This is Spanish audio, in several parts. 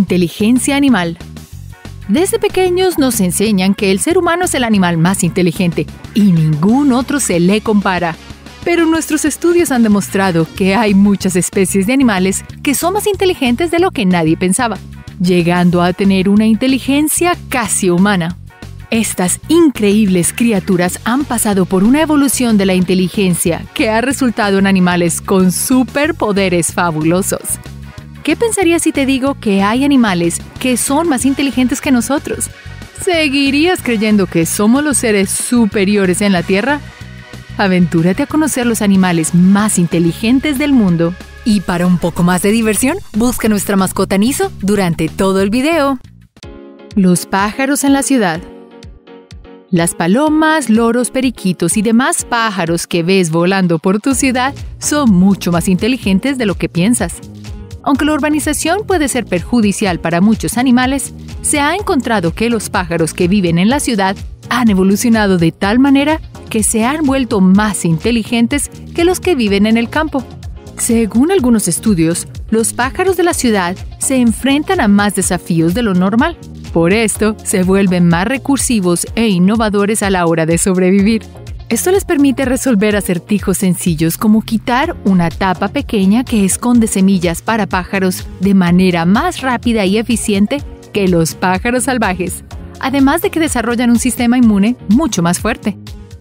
Inteligencia animal. Desde pequeños nos enseñan que el ser humano es el animal más inteligente y ningún otro se le compara. Pero nuestros estudios han demostrado que hay muchas especies de animales que son más inteligentes de lo que nadie pensaba, llegando a tener una inteligencia casi humana. Estas increíbles criaturas han pasado por una evolución de la inteligencia que ha resultado en animales con superpoderes fabulosos. ¿Qué pensarías si te digo que hay animales que son más inteligentes que nosotros? ¿Seguirías creyendo que somos los seres superiores en la Tierra? Aventúrate a conocer los animales más inteligentes del mundo. Y para un poco más de diversión, busca nuestra mascota Niso durante todo el video. Los pájaros en la ciudad. Las palomas, loros, periquitos y demás pájaros que ves volando por tu ciudad son mucho más inteligentes de lo que piensas. Aunque la urbanización puede ser perjudicial para muchos animales, se ha encontrado que los pájaros que viven en la ciudad han evolucionado de tal manera que se han vuelto más inteligentes que los que viven en el campo. Según algunos estudios, los pájaros de la ciudad se enfrentan a más desafíos de lo normal. Por esto, se vuelven más recursivos e innovadores a la hora de sobrevivir. Esto les permite resolver acertijos sencillos como quitar una tapa pequeña que esconde semillas para pájaros de manera más rápida y eficiente que los pájaros salvajes, además de que desarrollan un sistema inmune mucho más fuerte.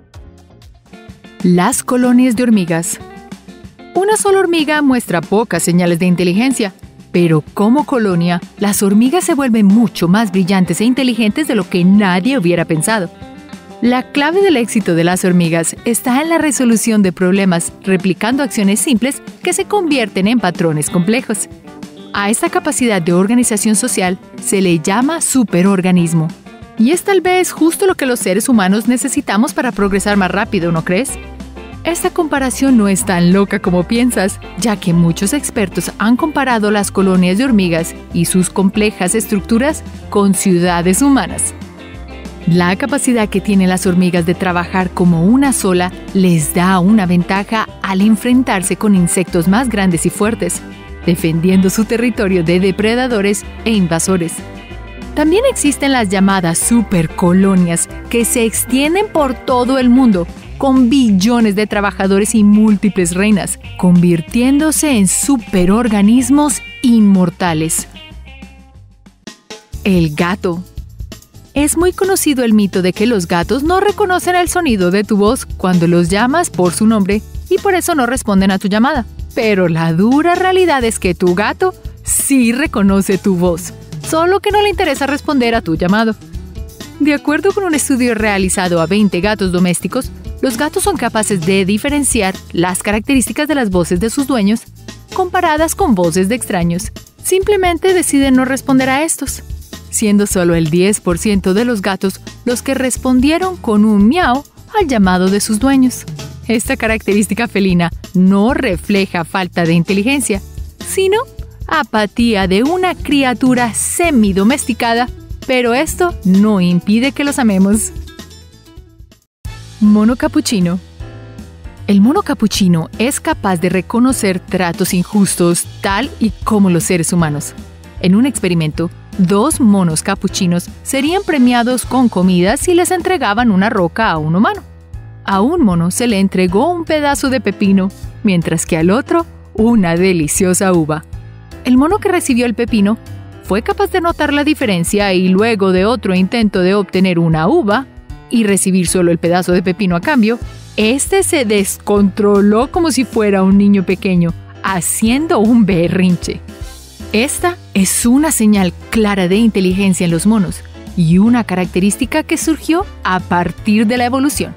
Las colonias de hormigas. Una sola hormiga muestra pocas señales de inteligencia, pero como colonia, las hormigas se vuelven mucho más brillantes e inteligentes de lo que nadie hubiera pensado. La clave del éxito de las hormigas está en la resolución de problemas replicando acciones simples que se convierten en patrones complejos. A esta capacidad de organización social se le llama superorganismo. Y es tal vez justo lo que los seres humanos necesitamos para progresar más rápido, ¿no crees? Esta comparación no es tan loca como piensas, ya que muchos expertos han comparado las colonias de hormigas y sus complejas estructuras con ciudades humanas. La capacidad que tienen las hormigas de trabajar como una sola les da una ventaja al enfrentarse con insectos más grandes y fuertes, defendiendo su territorio de depredadores e invasores. También existen las llamadas supercolonias que se extienden por todo el mundo, con billones de trabajadores y múltiples reinas, convirtiéndose en superorganismos inmortales. El gato. Es muy conocido el mito de que los gatos no reconocen el sonido de tu voz cuando los llamas por su nombre y por eso no responden a tu llamada. Pero la dura realidad es que tu gato sí reconoce tu voz, solo que no le interesa responder a tu llamado. De acuerdo con un estudio realizado a 20 gatos domésticos, los gatos son capaces de diferenciar las características de las voces de sus dueños comparadas con voces de extraños. Simplemente deciden no responder a estos, siendo solo el 10% de los gatos los que respondieron con un miau al llamado de sus dueños. Esta característica felina no refleja falta de inteligencia, sino apatía de una criatura semidomesticada, pero esto no impide que los amemos. Mono capuchino. El mono capuchino es capaz de reconocer tratos injustos tal y como los seres humanos. En un experimento, 2 monos capuchinos serían premiados con comida si les entregaban una roca a un humano. A un mono se le entregó un pedazo de pepino, mientras que al otro una deliciosa uva. El mono que recibió el pepino fue capaz de notar la diferencia y luego de otro intento de obtener una uva y recibir solo el pedazo de pepino a cambio, este se descontroló como si fuera un niño pequeño, haciendo un berrinche. Esta es una señal clara de inteligencia en los monos y una característica que surgió a partir de la evolución.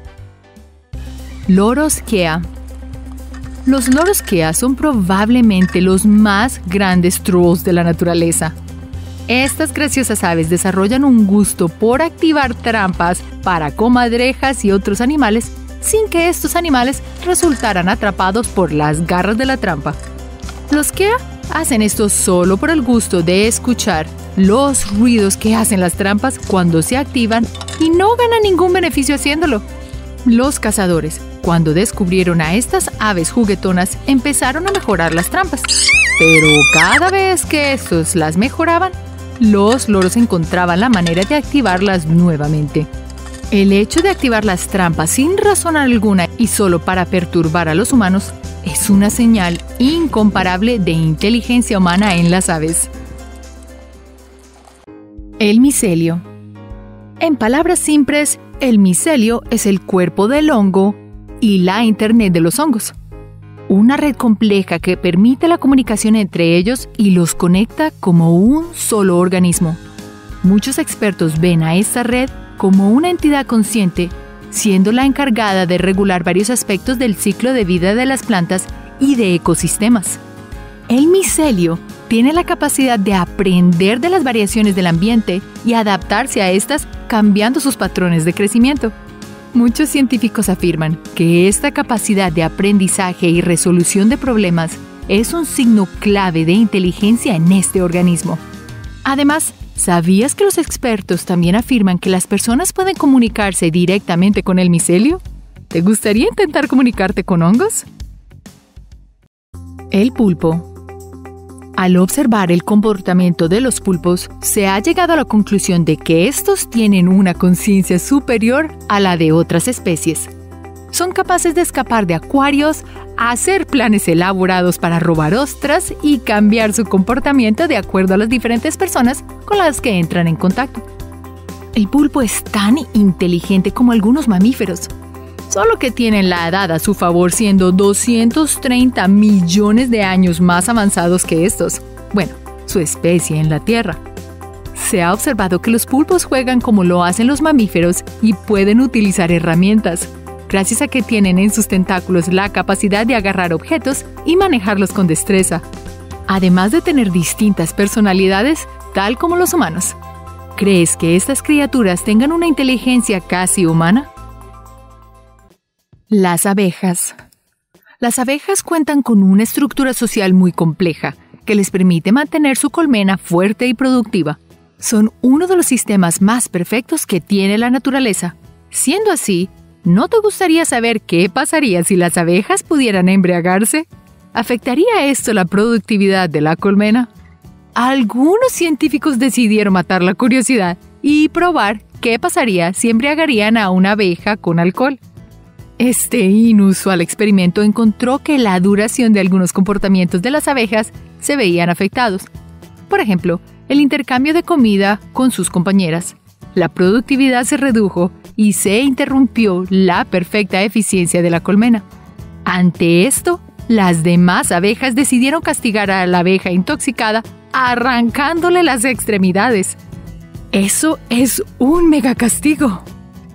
Loros Kea. Los loros Kea son probablemente los más grandes trolls de la naturaleza. Estas graciosas aves desarrollan un gusto por activar trampas para comadrejas y otros animales sin que estos animales resultaran atrapados por las garras de la trampa. Los Kea hacen esto solo por el gusto de escuchar los ruidos que hacen las trampas cuando se activan y no ganan ningún beneficio haciéndolo. Los cazadores, cuando descubrieron a estas aves juguetonas, empezaron a mejorar las trampas. Pero cada vez que estos las mejoraban, los loros encontraban la manera de activarlas nuevamente. El hecho de activar las trampas sin razón alguna y solo para perturbar a los humanos es una señal incomparable de inteligencia humana en las aves. El micelio. En palabras simples, el micelio es el cuerpo del hongo y la Internet de los hongos. Una red compleja que permite la comunicación entre ellos y los conecta como un solo organismo. Muchos expertos ven a esta red como una entidad consciente, siendo la encargada de regular varios aspectos del ciclo de vida de las plantas y de ecosistemas. El micelio tiene la capacidad de aprender de las variaciones del ambiente y adaptarse a estas cambiando sus patrones de crecimiento. Muchos científicos afirman que esta capacidad de aprendizaje y resolución de problemas es un signo clave de inteligencia en este organismo. Además, ¿sabías que los expertos también afirman que las personas pueden comunicarse directamente con el micelio? ¿Te gustaría intentar comunicarte con hongos? El pulpo. Al observar el comportamiento de los pulpos, se ha llegado a la conclusión de que estos tienen una conciencia superior a la de otras especies. Son capaces de escapar de acuarios, hacer planes elaborados para robar ostras y cambiar su comportamiento de acuerdo a las diferentes personas con las que entran en contacto. El pulpo es tan inteligente como algunos mamíferos, solo que tienen la edad a su favor siendo 230 millones de años más avanzados que estos. Bueno, su especie en la Tierra. Se ha observado que los pulpos juegan como lo hacen los mamíferos y pueden utilizar herramientas, gracias a que tienen en sus tentáculos la capacidad de agarrar objetos y manejarlos con destreza, además de tener distintas personalidades, tal como los humanos. ¿Crees que estas criaturas tengan una inteligencia casi humana? Las abejas. Las abejas cuentan con una estructura social muy compleja que les permite mantener su colmena fuerte y productiva. Son uno de los sistemas más perfectos que tiene la naturaleza. Siendo así, ¿no te gustaría saber qué pasaría si las abejas pudieran embriagarse? ¿Afectaría esto la productividad de la colmena? Algunos científicos decidieron matar la curiosidad y probar qué pasaría si embriagarían a una abeja con alcohol. Este inusual experimento encontró que la duración de algunos comportamientos de las abejas se veían afectados. Por ejemplo, el intercambio de comida con sus compañeras. La productividad se redujo y se interrumpió la perfecta eficiencia de la colmena. Ante esto, las demás abejas decidieron castigar a la abeja intoxicada arrancándole las extremidades. ¡Eso es un mega castigo!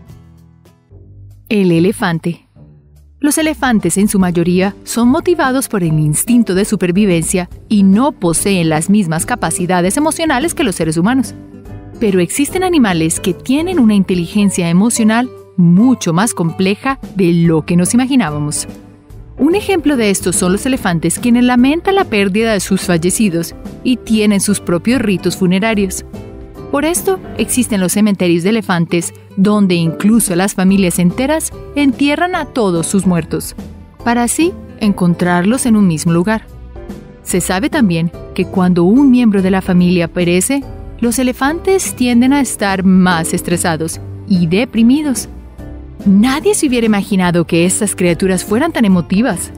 El elefante. Los elefantes en su mayoría son motivados por el instinto de supervivencia y no poseen las mismas capacidades emocionales que los seres humanos. Pero existen animales que tienen una inteligencia emocional mucho más compleja de lo que nos imaginábamos. Un ejemplo de estos son los elefantes, quienes lamentan la pérdida de sus fallecidos y tienen sus propios ritos funerarios. Por esto, existen los cementerios de elefantes, donde incluso las familias enteras entierran a todos sus muertos, para así encontrarlos en un mismo lugar. Se sabe también que cuando un miembro de la familia perece, los elefantes tienden a estar más estresados y deprimidos. Nadie se hubiera imaginado que estas criaturas fueran tan emotivas.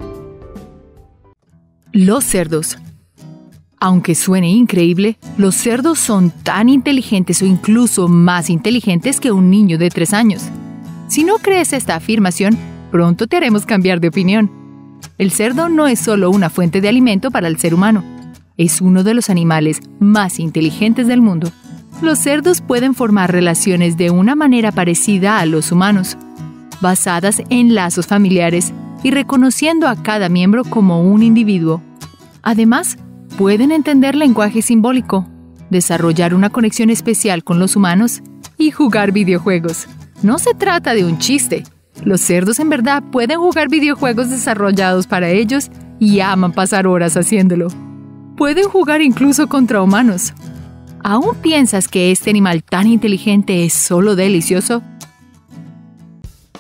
Los cerdos. Aunque suene increíble, los cerdos son tan inteligentes o incluso más inteligentes que un niño de 3 años. Si no crees esta afirmación, pronto te haremos cambiar de opinión. El cerdo no es solo una fuente de alimento para el ser humano. Es uno de los animales más inteligentes del mundo. Los cerdos pueden formar relaciones de una manera parecida a los humanos, basadas en lazos familiares y reconociendo a cada miembro como un individuo. Además, pueden entender lenguaje simbólico, desarrollar una conexión especial con los humanos y jugar videojuegos. No se trata de un chiste. Los cerdos en verdad pueden jugar videojuegos desarrollados para ellos y aman pasar horas haciéndolo. Pueden jugar incluso contra humanos. ¿Aún piensas que este animal tan inteligente es solo delicioso?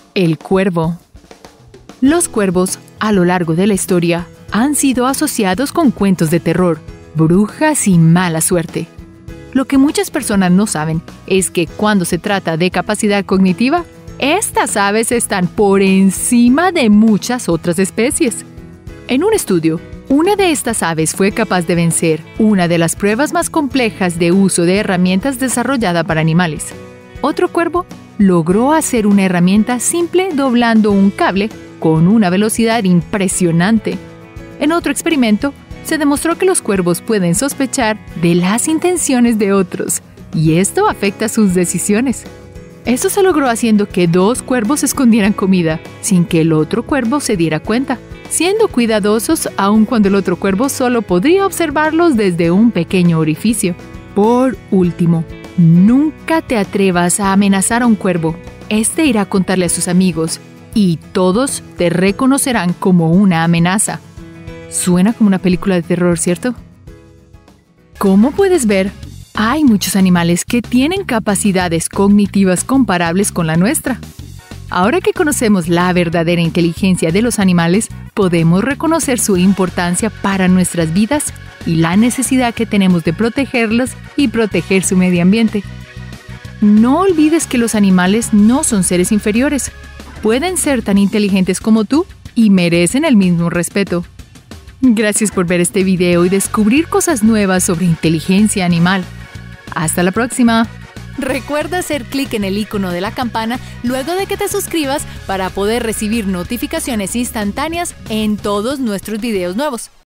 El cuervo. Los cuervos, a lo largo de la historia, han sido asociados con cuentos de terror, brujas y mala suerte. Lo que muchas personas no saben es que cuando se trata de capacidad cognitiva, estas aves están por encima de muchas otras especies. En un estudio, una de estas aves fue capaz de vencer una de las pruebas más complejas de uso de herramientas desarrollada para animales. Otro cuervo logró hacer una herramienta simple doblando un cable con una velocidad impresionante. En otro experimento, se demostró que los cuervos pueden sospechar de las intenciones de otros, y esto afecta sus decisiones. Esto se logró haciendo que 2 cuervos escondieran comida, sin que el otro cuervo se diera cuenta, siendo cuidadosos aun cuando el otro cuervo solo podría observarlos desde un pequeño orificio. Por último, nunca te atrevas a amenazar a un cuervo. Este irá a contarle a sus amigos, y todos te reconocerán como una amenaza. Suena como una película de terror, ¿cierto? Como puedes ver, hay muchos animales que tienen capacidades cognitivas comparables con la nuestra. Ahora que conocemos la verdadera inteligencia de los animales, podemos reconocer su importancia para nuestras vidas y la necesidad que tenemos de protegerlos y proteger su medio ambiente. No olvides que los animales no son seres inferiores. Pueden ser tan inteligentes como tú y merecen el mismo respeto. Gracias por ver este video y descubrir cosas nuevas sobre inteligencia animal. ¡Hasta la próxima! Recuerda hacer clic en el icono de la campana luego de que te suscribas para poder recibir notificaciones instantáneas en todos nuestros videos nuevos.